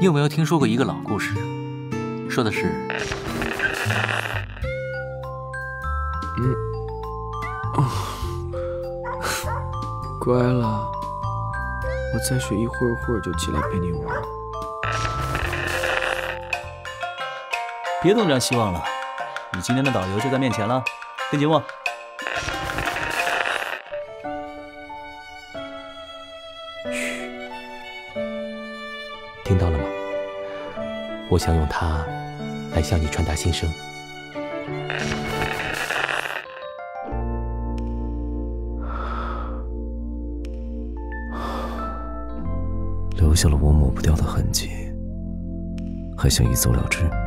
你有没有听说过一个老故事？说的是， 乖了，我再睡一会儿就起来陪你玩。 别东张西望了，你今天的导游就在面前了，跟紧我。 嘘，听到了吗？我想用它来向你传达心声。 留下了我抹不掉的痕迹，还想一走了之？